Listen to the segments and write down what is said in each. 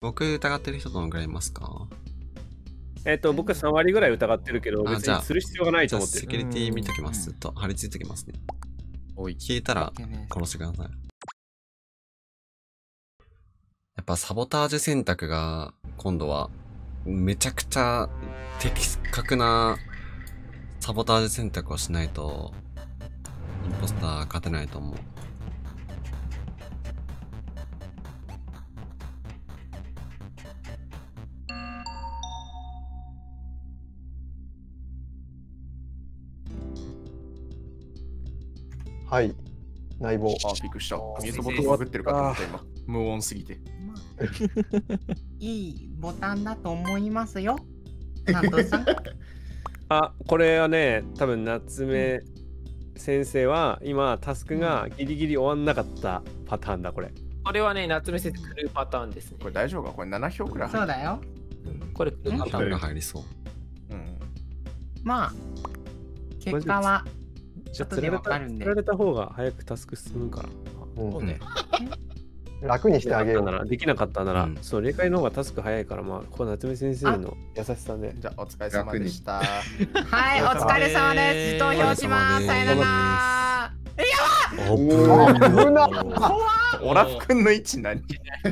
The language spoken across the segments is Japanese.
僕疑ってる人どのくらいいますか？ 僕は3割ぐらい疑ってるけど、別にする必要がないと思ってる。 セキュリティ見ときます。ずっと張り付いてきますね。消えたら殺してください。やっぱサボタージュ選択が今度はめちゃくちゃ的確なサボタージュ選択をしないとインポスター勝てないと思う。 はい。内房。 あ、びっくりした。水ボトルバグってるかと思った今。無音すぎて。 いいボタンだと思いますよ。ナトさん。 あ、これはね、多分夏目先生は今タスクがギリギリ終わんなかったパターンだ、これ。 これはね、夏目先生来るパターンですね。 これ大丈夫か？これ7票くらい。 そうだよ。 これ来るパターンが入りそう。 まあ、結果は。 じゃあ釣られた方が早くタスク進むから。 そうね。楽にしてあげよう。 できなかったなら、そう、霊界の方がタスク早いから、まあ、ここ夏目先生の優しさで。 じゃあ、お疲れ様でした。 はい、お疲れ様です。投票します。さよなら。 危な。 オラフ君の位置何？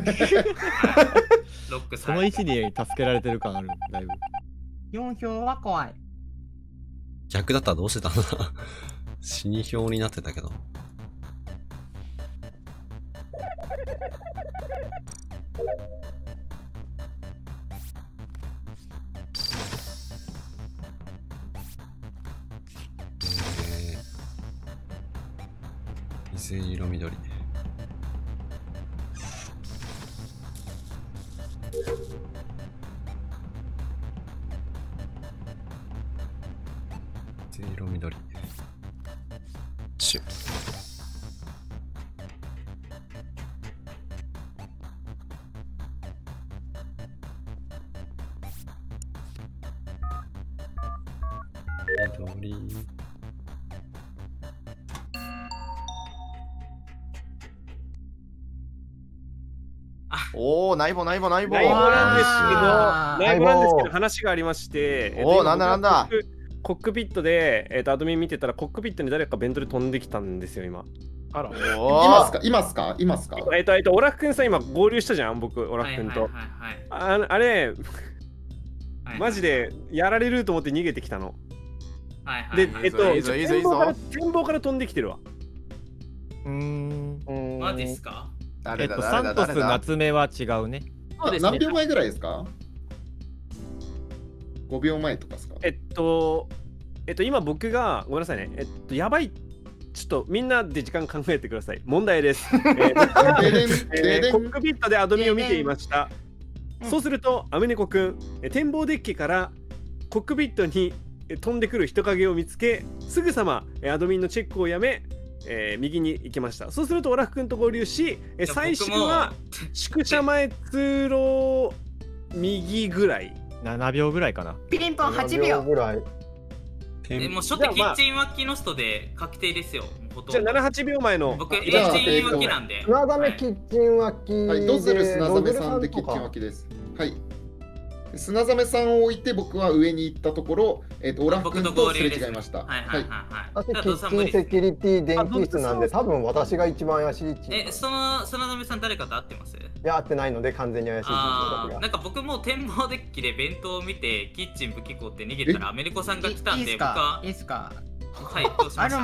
その位置に助けられてる感ある、だいぶ。 4票は怖い。 逆だったらどうしてたんだ？死に票になってたけど。水色緑。水色緑。シュッ。緑。 おお、内部内部内部。 内部なんですけど、話がありまして。 おお、なんだなんだ。 コックピットで、アドミン見てたら、コックピットに誰かベントで飛んできたんですよ、今。 あら。 今っすかオラフ君さん、今合流したじゃん、僕、オラフ君と。あれ、マジでやられると思って逃げてきたの。で、展望から飛んできてるわ。 マジっすか？ サントス夏目は違うね。 何秒前ぐらいですか？5秒前とかですか？ 今僕が、ごめんなさいね。やばい。ちょっとみんなで時間考えてください。問題です。コックピットでアドミを見ていました。そうすると、アメネコくん、展望デッキからコックピットに飛んでくる人影を見つけ、すぐさまアドミンのチェックをやめ、右に行きました。そうするとオラフ君と合流し、最終は宿舎前通路右ぐらい。 7秒ぐらいかな。 ピリンポン8秒ぐらい。 もう初手キッチン脇の人で確定ですよ。 じゃあ7、8秒前の。 僕、キッチン脇なんで。 砂ザメキッチン脇。 はい、ドズル砂ザメさんでキッチン脇です。はい。砂ザメさんを置いて僕は上に行ったところ、オラフ君とすれ違いました。 はいはいはい。 私、キッチンセキュリティ電気室なんで、多分私が一番怪しい位置。 砂ザメさん誰かと会ってます？ いや、会ってないので完全に怪しい位置。 なんか僕も展望デッキで弁当を見て、キッチン武器庫って逃げたらアメリコさんが来たんで、僕は。 いいっすか？ はい、どうしました？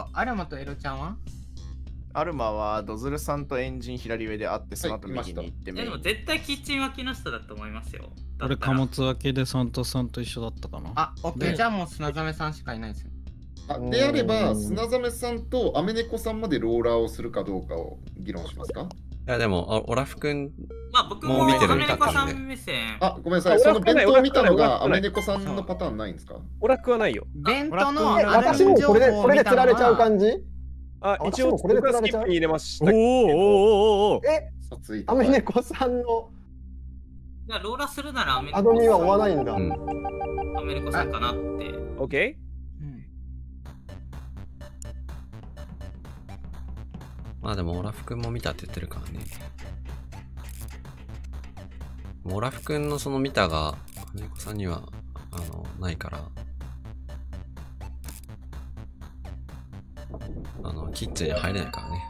アルマとエロちゃんは？ アルマはドズルさんとエンジン左上で会って、その後右に行ってでも絶対キッチン脇の人だと思いますよ。 俺貨物分けでサントさんと一緒だったかな。 あ、オッケー、じゃあもう砂ザメさんしかいないですよ。 であれば、砂ザメさんとアメネコさんまでローラーをするかどうかを議論しますか？ いやでも、オラフ君僕も見てるアメネコさん目線。 あ、ごめんなさい、その弁当を見たのがアメネコさんのパターンないんですか？ オラフはないよ。 弁当の私もこれで釣られちゃう感じ？ あ、一応これでスキップに入れました。 アメネコさんのじゃあローラするならアドミは追わないんだ。 アメネコさんかなって。 オッケー。 まあでもオラフ君も見たって言ってるからね。 オラフ君のそのミタが、金子さんには、ないから、キッチンに入れないからね。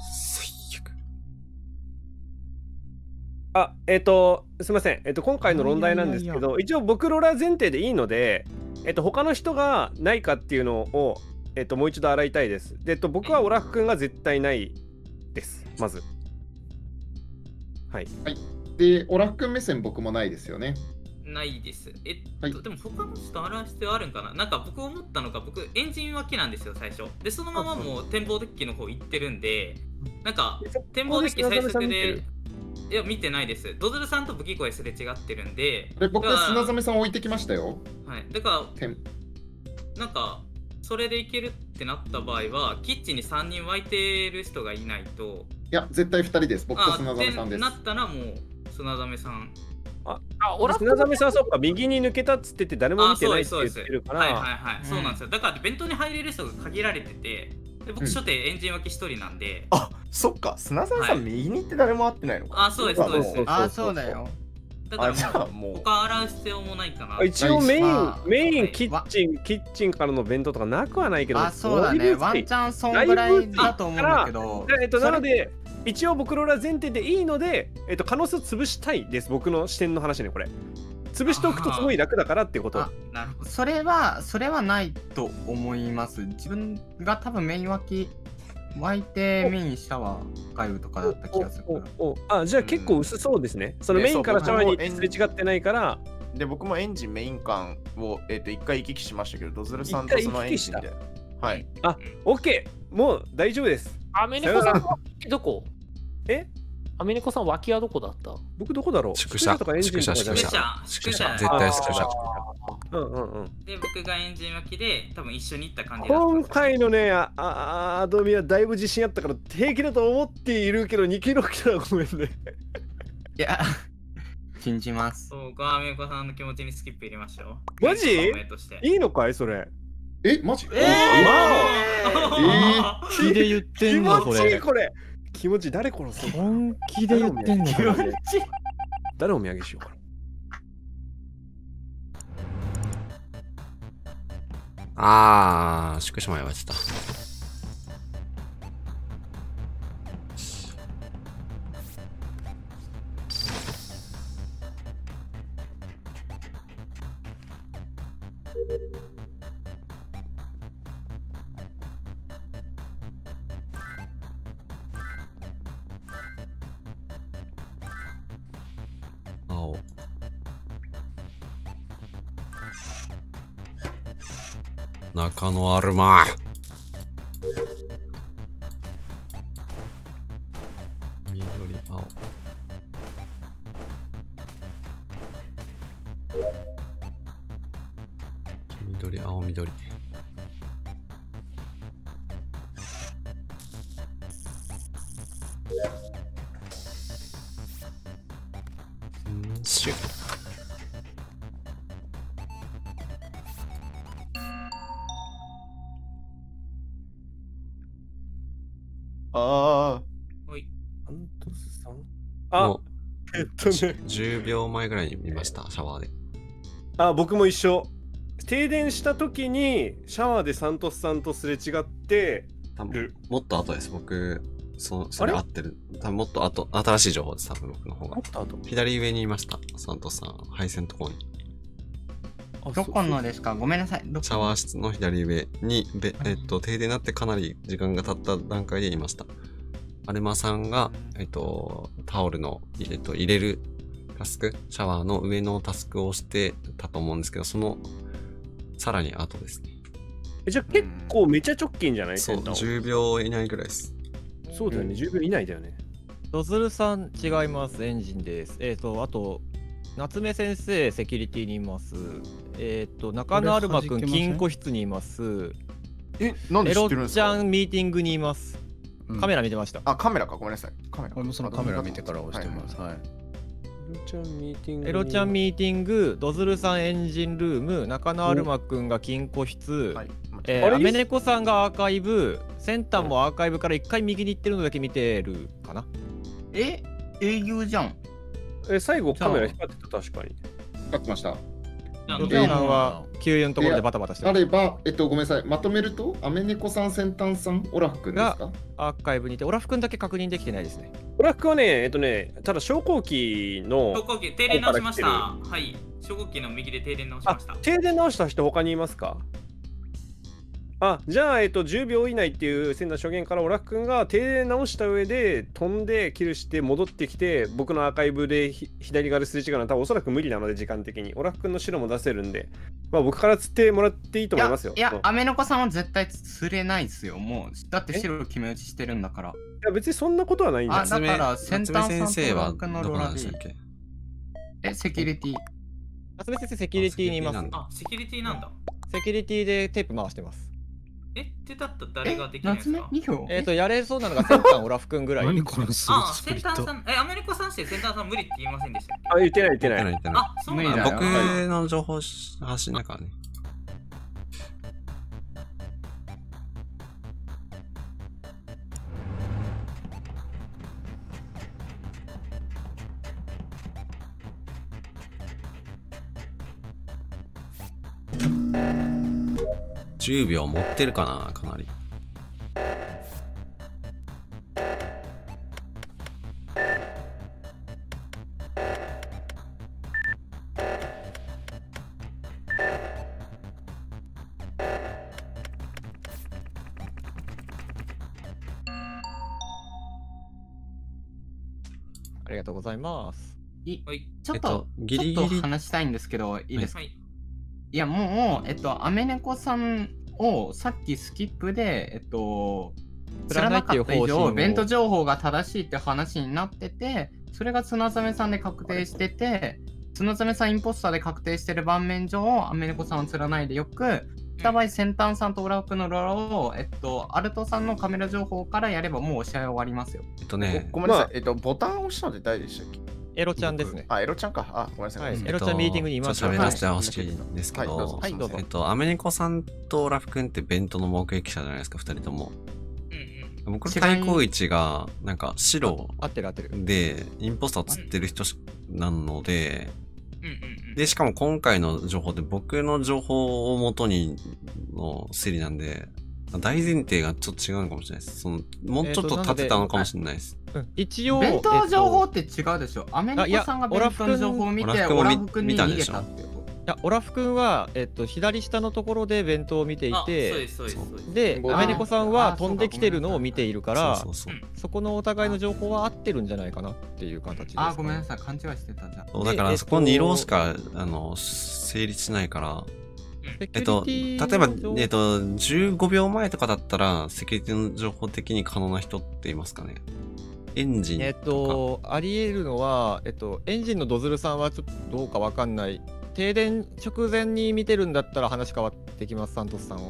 あ、すみません。今回の論題なんですけど、一応僕ローラー前提でいいので、他の人がないかっていうのを、もう一度洗いたいです。で、僕はオラフ君が絶対ないです。まず。はい。 はい。で、オラフ君目線僕もないですよね。 ないです。 はい、 でも他の人洗う必要あるんかな。なんか僕思ったのが、僕エンジン脇なんですよ、最初。で、そのままもう展望デッキの方行ってるんで、なんか展望デッキ最速で、いや、見てないです。ドズルさんと武器声すれ違ってるんで。 僕は砂ザメさん置いてきましたよ。 はい。だから、なんか、それでいけるってなった場合は、キッチンに3人湧いてる人がいないと。 いや、絶対2人です。僕と砂ザメさんです。 なったらもう、砂ザメさん。 砂ザメさんはそうか、右に抜けたっつってて誰も見てないって言ってるから。 はいはいはい、そうなんですよ。だから、弁当に入れる人が限られてて、で僕、初手エンジン脇1人なんで。 あ、そっか、砂ザメさん、右に行って誰も会ってないのか。 あ、そうです、そうです。 あ、そうだよ。 だからもう、他洗う必要もないかな。 一応メイン、キッチンからの弁当とかなくはないけど。 あ、そうだね。ワンチャンそんぐらいだと思うんだけど。 なので、一応僕ローラー前提でいいので、可能性を潰したいです。僕の視点の話ね、これ。潰しておくとすごい楽だからっていうこと。 なるほど。それはないと思います。自分が多分メイン脇湧いてメインシャワー通うとかだった気がするから。 あ、じゃあ結構薄そうですね。そのメインからシャワーにすれ違ってないから。 で、僕もエンジンメイン間を一回行き来しましたけど、ドズルさんとそのエンジンで。はい。 あ、OK。もう大丈夫です。 アメニコさんどこ？アメニコさん脇はどこだった？ 僕どこだろう？ 宿舎とかエンジンとかじゃない。宿舎。絶対宿舎。 で、僕がエンジン脇で多分一緒に行った感じだった。 今回のね、アドミはだいぶ自信あったから平気だと思っているけど2キロ来たらごめんね。 いや、信じます。 そう、アメニコさんの気持ちにスキップ入れましょう。マジ？いいのかいそれ？ マジ？ 気で言ってんのこれ。気持ちいいこれ。気持ち誰殺す？ 本気で言ってんの？ 誰お土産しようかな。宿舎前はちょっと。中野アルマ緑青緑青緑シュッ10秒前ぐらいに見ました、シャワーで。 僕も一緒。停電した時にシャワーでサントスさんとすれ違ってもっと後です。僕、それ合ってる。多分もっと後、新しい情報です。多分僕の方が。左上にいました、サントスさん。配線のところに。 どこのですか？ごめんなさい。 シャワー室の左上に、停電になってかなり時間が経った段階でいました。アルマさんが、タオルの、入れるタスク、シャワーの上のタスクをしてたと思うんですけど、その、さらに後ですね。 じゃあ結構めちゃ直近じゃない？ そう、10秒以内ぐらいです。 そうだよね、10秒以内だよね。 ドズルさん違います、エンジンです。あと、夏目先生、セキュリティにいます。中野アルマ君、金庫室にいます。 なんで知ってるんですか？ エロちゃん、ミーティングにいます。カメラ見てました。 あ、カメラか、ごめんなさい。カメラ。 俺もそのカメラ見てから押してます。はい。 エロちゃんミーティング。 エロちゃんミーティング、ドズルさんエンジンルーム、中野アルマ君が金庫室、アメネコさんがアーカイブ、センターもアーカイブから一回右に行ってるのだけ見てるかな。 営業じゃん。 最後カメラ光ってた、確かに。 光ってました。 ロテさんは給油のところでバタバタしてあれば、ごめんなさい、まとめると、アメネコさん、先端さん、オラフ君ですか？ アーカイブにいて、オラフ君だけ確認できてないですね。 オラフ君はね、ただ昇降機の。 昇降機、停電直しました。はい。昇降機の右で停電直しました。 停電直した人他にいますか？じゃあ、10秒以内っていう線の証言から、オラフ君が停電直した上で飛んでキルして戻ってきて、僕のアーカイブで左側ですれ違うのは多分おそらく無理なので、時間的に。オラフ君の白も出せるんで、僕から釣ってもらっていいと思いますよ。 いや、アメノコさんは絶対釣れないですよ。もう、だって白決め打ちしてるんだから。いや、別にそんなことはないんだ。 だから先端先生はどこなんでしたっけ？ セキュリティ。 夏目先生、セキュリティにいます。 セキュリティなんだ。 セキュリティでテープ回してます。 ってだったら誰ができないんですか？ やれそうなのが先端オラフ君ぐらい。 何このスリット。先端さん、アメリカさんして先端さん無理って言いませんでしたっけ？言ってない。 そうなんだ。 僕の情報発信だからね。10秒持ってるかな、かなり。 ありがとうございます。 ちょっと話したいんですけど、いいですか？いやもう、アメネコさんをさっきスキップで、知らなかった以上、ベント情報が正しいって話になってて、それが綱ザメさんで確定してて、綱ザメさんインポスターで確定してる盤面上、アメネコさんを釣らないでよく、した場合、先端さんとオラフのロラを、アルトさんのカメラ情報からやればもう試合終わりますよ。 ごめんなさい、ボタンを押したので誰でしたっけ？ エロちゃんですね。 エロちゃんか。ごめんなさい。 エロちゃんミーティングにいます。 喋らせてほしいんですけど、アメネコさんとオラフ君ってベントの目撃者じゃないですか、2人とも。僕の対抗位置が、なんか白で、インポスターを釣ってる人なので、で、しかも今回の情報で僕の情報をもとにの推理なんで、大前提がちょっと違うのかもしれないです。もうちょっと立てたのかもしれないです。 一応、 ベントの情報って違うでしょ。アメリカさんがベントの情報を見て、オラフ君に逃げたっていう。 いや、オラフ君は、左下のところで弁当を見ていて、で、アメネコさんは飛んできてるのを見ているから、そこのお互いの情報は合ってるんじゃないかなっていう形です、ね。 ごめんなさい、勘違いしてたじゃん。 だからそこに色しか、成立しないから、例えば、15秒前とかだったら、セキュリティの情報的に可能な人っていますかね？エンジンとか。 あり得るのは、エンジンのドズルさんはちょっとどうかわかんない。停電直前に見てるんだったら話変わってきます、サントスさんを。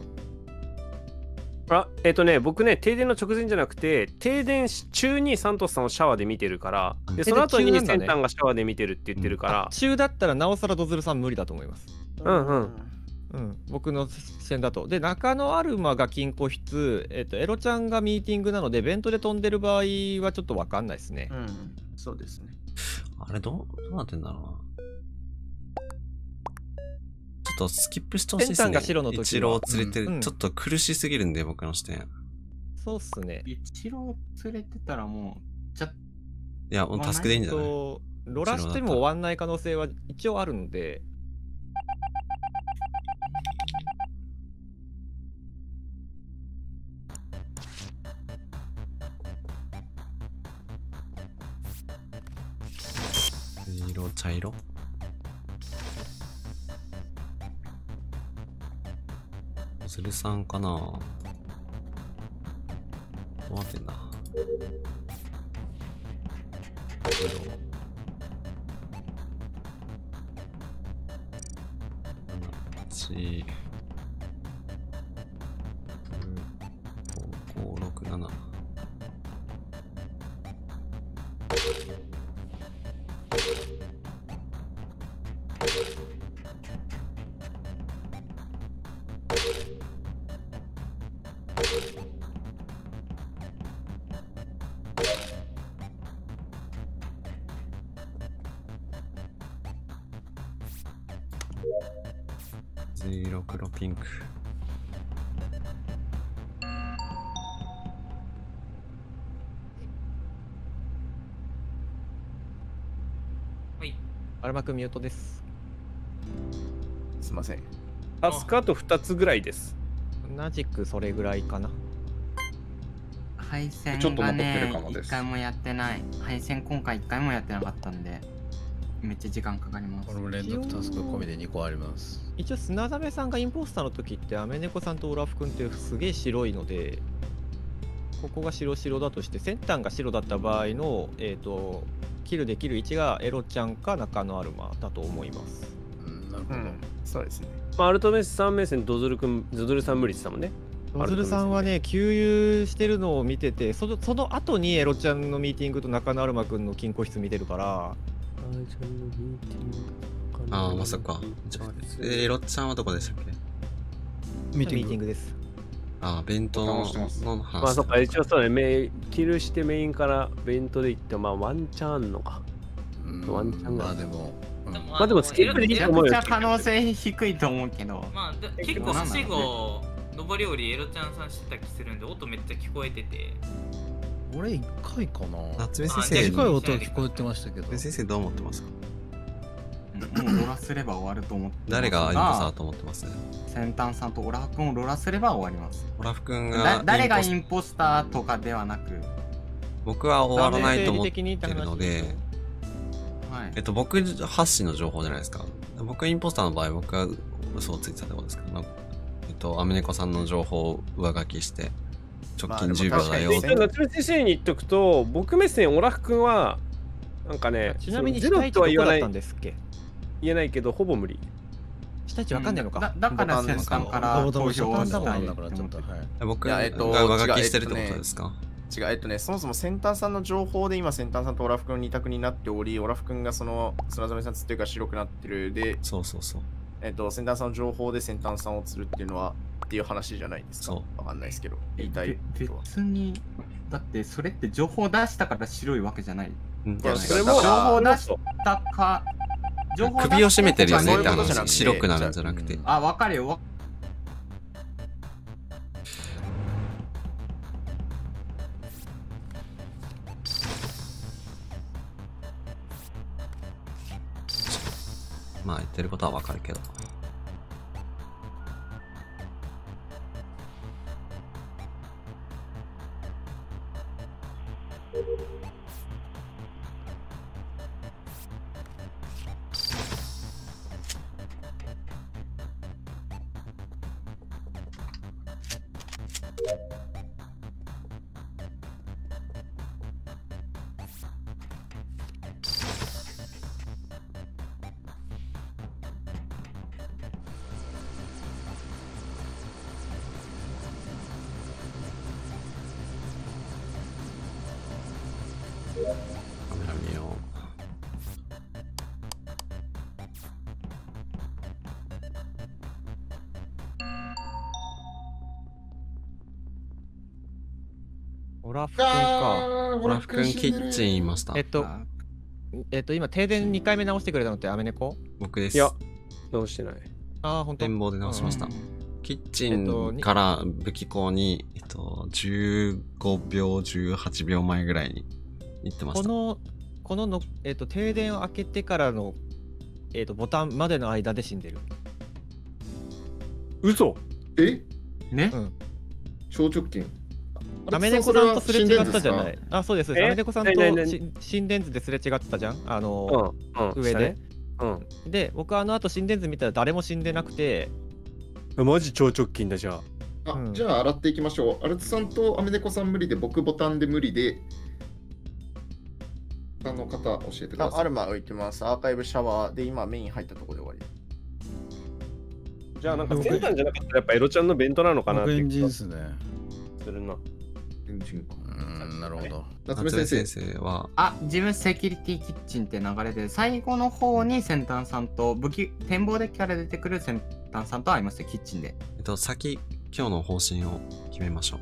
僕ね、停電の直前じゃなくて、停電中にサントスさんをシャワーで見てるから、でその後に先端がシャワーで見てるって言ってるから。 中だったらなおさらドズルさん無理だと思います。僕の視点だと。で、中野アルマが金庫室、エロちゃんがミーティングなので、ベントで飛んでる場合はちょっとわかんないですね。 そうですね。 あれどうなってんだろうな。ちょっとスキップしてほしいですね。一郎釣れてる、ちょっと苦しすぎるんで、僕の視点。 そうっすね。 一郎釣れてたらもう、 いや、もうタスクでいいんじゃない？ ロラしても終わんない可能性は一応あるので、 茶色ズルさんかな？どうなってんだ？7、5、6、7。 水色、黒、ピンク。 はい。 アルマ君ミュートです。 すいません。 タスクあと2つぐらいです。 同じくそれぐらいかな。 配線ちょっとがね残ってるかも、です一回もやってない。配線今回一回もやってなかったんで、めっちゃ時間かかります。 これも連続タスク込みで2個あります。 一応砂ザメさんがインポスターの時ってアメネコさんとオラフ君ってすげえ白いので、ここが白だとして先端が白だった場合のキルできる位置がエロちゃんか中野アルマだと思います。 なるほど、 そうですね。 まあ、アルトメス3名線ドズルさん無理って言ったもんね。 ドズルさんはね、給油してるのを見てて、その後にエロちゃんのミーティングと中野アルマ君の金庫室見てるから。 ああ、まさか。エロちゃんはどこでしたっけ？ ミーティングです。 ああ、弁当の話。 まあそっか、一応そうね、キルしてメインから弁当で行って、まあワンチャンあんのか。ワンチャンが。 まあでも、 まあでもスキップでいいと思うよ。 めちゃくちゃ可能性低いと思うけど。 まあ結構はしご上り下りエロちゃんさんしてた気するんで、音めっちゃ聞こえてて。 俺1回かな。 夏目先生、 1回音が聞こえてましたけど。 先生どう思ってますか？ もうロラすれば終わると思ってますが。 誰がインポスターだと思ってます？ 先端さんとオラフ君をロラすれば終わります。 オラフ君が誰がインポスターとかではなく、 僕は終わらないと思ってるので、僕発信の情報じゃないですか。僕インポスターの場合、僕は嘘をついてたってことですけど、アメネコさんの情報を上書きして直近10秒だよ。 夏目先生に言っとくと、僕目線オラフ君はなんかね、 ちなみにゼロとは言わない。 言えないけど、ほぼ無理。 下位置わかんないのか。 だから先端から投票をしたい。 僕が上書きしてるってことですか？ 違う、そもそも先端さんの情報で今先端さんとオラフ君の2択になっており、オラフ君がその砂染さんつっていうか白くなってるで、 先端さんの情報で先端さんを釣るっていうのはっていう話じゃないですか。わかんないですけど、言いたい。 別に、だってそれって情報出したから白いわけじゃない。 それも情報出したか、 首を絞めてるよねって話、白くなるんじゃなくて。 あ、わかるよ。 まあ言ってることはわかるけど。カメラ見よう。 オラフ君か。 オラフ君キッチンいました。 今停電2回目直してくれたのってアメネコ？ 僕です。 いや、直してない。 ああ、本当。 展望で直しました。キッチンから武器庫に、15秒、18秒前ぐらいに行ってました。 この停電を開けてからの、ボタンまでの間で死んでる。 嘘？ ね、 小直近。 アメネコさんとすれ違ったじゃない。あ、そうです。アメネコさんと心電図ですれ違ったじゃん。上で。で、僕あの後心電図見たら誰も死んでなくて。 マジ超直近だじゃあ。 じゃあ洗っていきましょう。アルトさんとアメネコさん無理で、僕ボタンで無理で。他の方教えてください。 アルマ浮いてます。アーカイブシャワーで今メイン入ったところで終わり。 じゃあなんか先端じゃなかったらやっぱエロちゃんの弁当なのかなって。 エンジンですね。 するな。 なるほど。 夏目先生は自分セキュリティキッチンって流れで最後の方に先端さんと展望デッキから出てくる先端さんと会いました。キッチンで先今日の方針を決めましょう。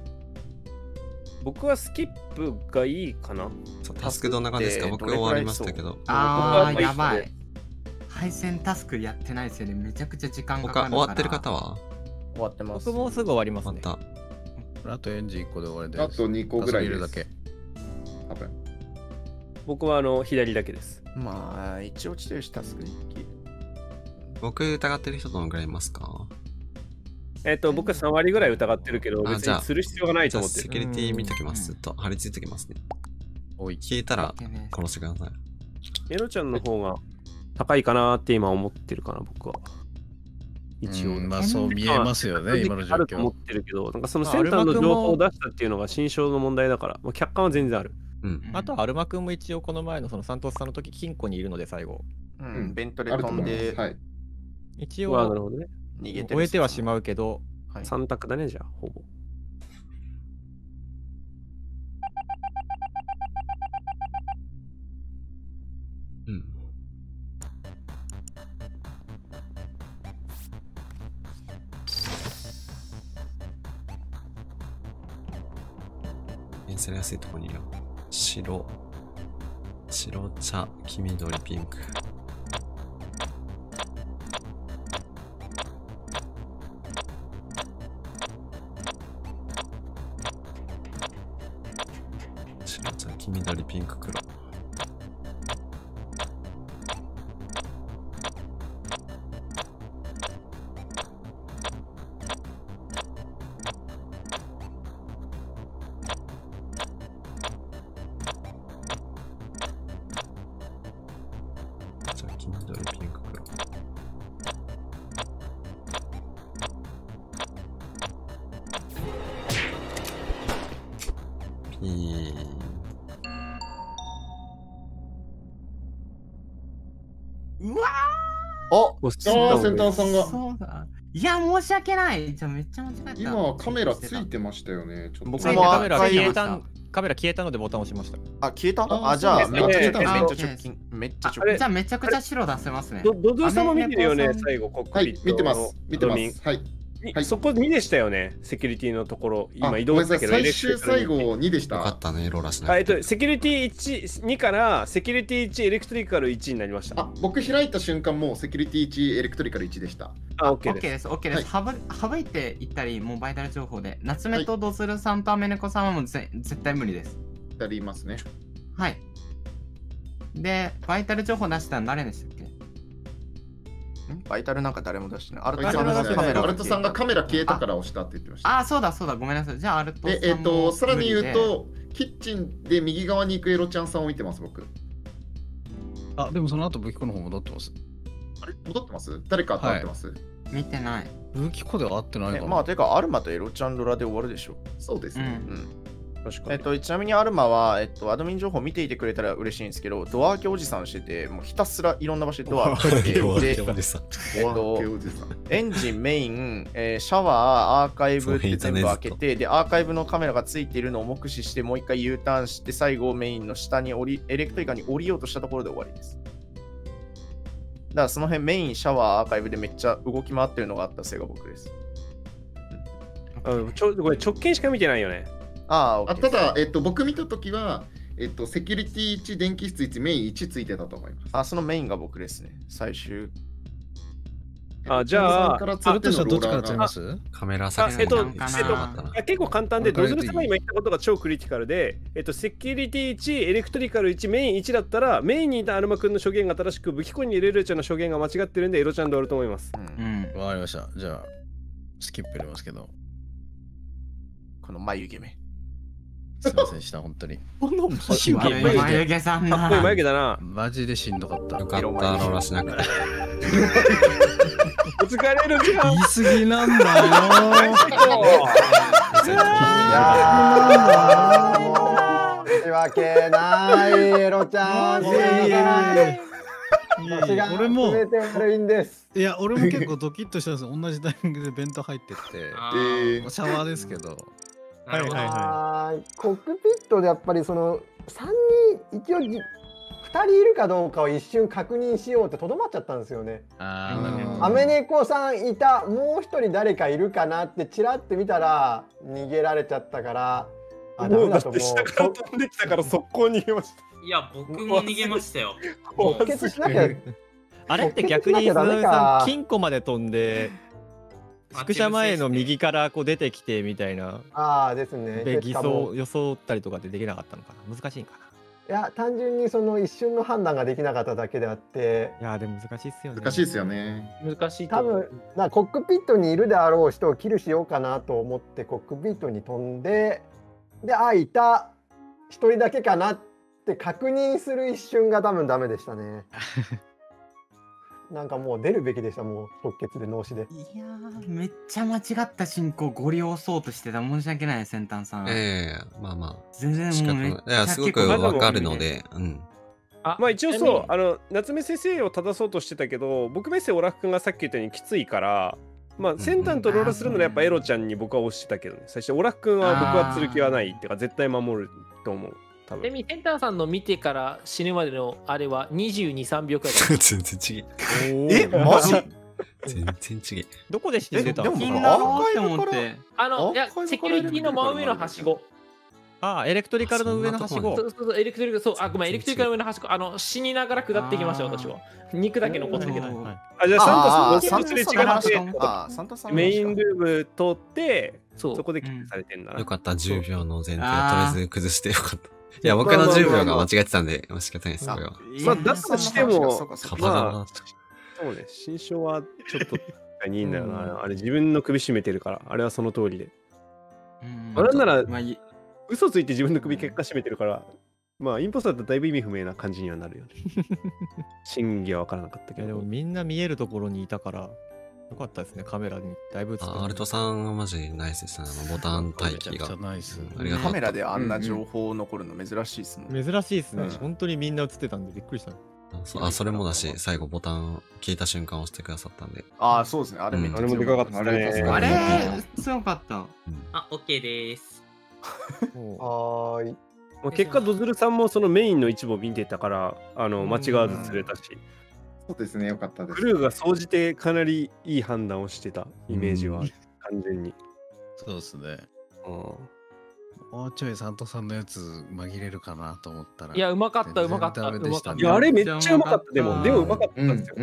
僕はスキップがいいかな。 タスクどんな感じですか？僕終わりましたけど。 やばい。 配線タスクやってないせいでめちゃくちゃ時間かかるから。 終わってる方は終わってます。 僕もうすぐ終わりますね。 また。 あとエンジン1個で終わりです。 あと2個ぐらいです。 だけ。 多分。 僕は左だけです。 まあ、一応落ちてるし、タスク1機。 僕疑ってる人どのぐらいいますか？ 僕は3割ぐらい疑ってるけど、別にする必要がないと思ってる。 セキュリティ見ときます。ずっと張り付いておきますね。消えたら殺してください。 エロちゃんの方が高いかなって今思ってるかな、僕は。一応。 まあそう見えますよね、今の状況。 あると思ってるけど、なんかそのセンターの情報を出したっていうのが心象の問題だから、客観は全然ある。 あと、アルマ君も一応この前のそのサントスさんの時、金庫にいるので、最後。 ベントで飛んで、 一応、 逃げて終えてはしまうけど、 3択だね、じゃあ、ほぼ。 すりやすいところにいるよ。白茶、黄緑、ピンク。白茶、黄緑、ピンク、黒。 センターさんが。 そうだ。いや、申し訳ない。じゃあめっちゃ間違えた。 今カメラついてましたよね。 僕もカメラ消えたのでボタン押しました。 あ、消えた？じゃあめっちゃ直近。めっちゃ直近。 じゃあめちゃくちゃ白出せますね。 ドドゥさんも見てるよね、最後コックピット。 見てます。見てます。はい。 そこ2でしたよね、セキュリティのところ。今移動したけど、 最終最後2でした。 よかったね、ローラしない。 セキュリティ2からセキュリティ1、エレクトリカル1になりました。 僕開いた瞬間もセキュリティ1、エレクトリカル1でした。 OK です。OK です。省いていったり、もうバイタル情報で。夏目とドズルさんとアメネコさんはもう絶対無理です。 2人いますね。 はい。で、バイタル情報出したら誰でしたっけ？ バイタルなんか誰も出してない。 アルトさんがカメラ消えたから押したって言ってました。 そうだ、ごめんなさい。じゃあ、アルトさんさらに言うと、キッチンで右側に行くエロちゃんさんを見てます、僕。 でもその後、武器庫の方戻ってます。 あれ戻ってます？誰か会ってます？ 見てない。 武器庫では会ってないかな。 まあ、てか、アルマとエロちゃんロラで終わるでしょ。 そうですね。 ちなみにアルマは、アドミン情報見ていてくれたら嬉しいんですけど、ドア開けおじさんしてて、もうひたすらいろんな場所でドア開けて、エンジン、メイン、シャワー、アーカイブって全部開けて、で、アーカイブのカメラがついているのを目視して、もう一回 U ターンして、最後メインの下にエレクトリカに降りようとしたところで終わりです。だからその辺メイン、シャワー、アーカイブでめっちゃ動き回ってるのがあったせいが僕です。 これ直近しか見てないよね。 ただ、僕見たときは、セキュリティ1、電気室1、メイン1ついてたと思います。 そのメインが僕ですね。最終。 じゃあ、 アルトさんどっちから釣ります？ カメラ先結構簡単で、ドズルさんが今言ったことが超クリティカルで、セキュリティ1、エレクトリカル1、メイン1だったら、メインにいたアルマ君の証言が正しく、武器庫に入れるちゃんの証言が間違ってるんで、エロちゃんで終わると思います。 わかりました。じゃあ、スキップ入れますけど。 この眉毛目。 すいませんでした、本当に。 眉毛さんな。 眉毛だな。 マジでしんどかった。 よかった、ローラしなくて。 お疲れるじゃん。 言い過ぎなんだよ。 申し訳ない、エロちゃん。 俺も悪いんです。 いや、俺も結構ドキッとしたんですよ。同じタイミングで弁当入ってって、シャワーですけど。 コックピットでやっぱりその3人一応2人いるかどうかを一瞬確認しようってとどまっちゃったんですよね。アメネコさんいた、もう一人誰かいるかなってチラッて見たら逃げられちゃったから、 ダメだともう下から飛んできたから速攻逃げました。 いや、僕も逃げましたよ。 決しなきゃあれって逆に金庫まで飛んで宿舎前の右からこう出てきてみたいな。 ああですね。 偽装装ったりとかでできなかったのかな。難しいんかな。 いや単純にその一瞬の判断ができなかっただけであって。 いやでも難しいっすよね。 難しいですよね。 難しい。 多分コックピットにいるであろう人をキルしようかなと思ってコックピットに飛んで、でいた一人だけかなって確認する一瞬が多分ダメでしたね。なんかもう出るべきでした、もう即決で脳死で。 いやー、めっちゃ間違った進行ご利用そうとしてた。申し訳ない、先端さん。 まあまあ。 全然もうめっちゃいや、すごくわかるので。うん。 まあ一応そう、夏目先生を正そうとしてたけど、僕メッセオラフ君がさっき言ったようにきついから、まあ先端とロールするのでやっぱエロちゃんに僕は押してたけどね。最初オラフ君は僕は釣る気はないっていうか、絶対守ると思う。 ちなみにセンターさんの見てから死ぬまでのあれは22、3秒くらい。 全然違え。マジ全然違え。 どこで死んでたの？ 気になろうって思って。 いや、セキュリティの真上のはしご。 エレクトリカルの上のはしご。 そう、エレクトリカル、そう、ごめん、エレクトリカルの上のはしご。死にながら下っていきました、私は。肉だけ残ってたけど。 じゃあ、サンタすれ違って、メインルーム通って、そこでキルされてんだな。 よかった、10秒の前提をとりあえず崩してよかった。いや、僕の10秒が間違ってたんで、仕方ないです、これは。 まあ、だとしても、そうね、新章はちょっといいんだよな。あれ、自分の首絞めてるから、あれはその通りで。あれなら、嘘ついて自分の首結果締めてるから、まあインポスターだとだいぶ意味不明な感じにはなるよね。真偽は分からなかったけど。 でもみんな見えるところにいたから、よかったですね、カメラにだいぶ映ってアルトさんはマジナイスですね、ボタン待機が。 カメラであんな情報残るの珍しいですね。 珍しいですね。本当にみんな映ってたんでびっくりした。 それもだし、最後ボタン聞いた瞬間押してくださったんで。 そうですね。あれめっちゃでかかったね。 あれ強かった。 OK です。 はーい。 結果ドズルさんもそのメインの一部を見てたから間違わず釣れたし、 そうですね、よかったです。 クルーが総じてかなりいい判断をしてたイメージは完全に。 そうですね。もうちょいサントさんのやつ紛れるかなと思ったら、 いや、うまかった、うまかった。 いや、あれめっちゃうまかった。でもうまかったんですよ。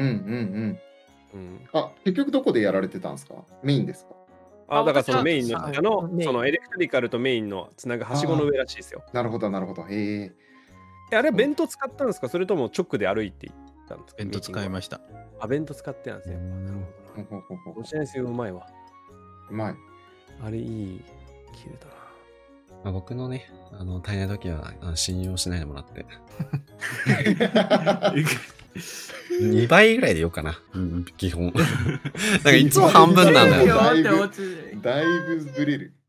結局どこでやられてたんですか？メインですか？ だからそのメインの下のそのエレクトリカルとメインのつなぐはしごの上らしいですよ。 なるほどなるほど。へえ。 あれ弁当使ったんですか？それとも直で歩いていったんですか？ 弁当使いました。 弁当使ってなんですよ。なるほど。おしゃれですよ、うまいわ。 うまい。 あれいいキルだな。僕のね、体内時は信用しないでもらって。2倍ぐらいでようかな、基本。なんかいつも半分なんだよ。 だいぶブレる。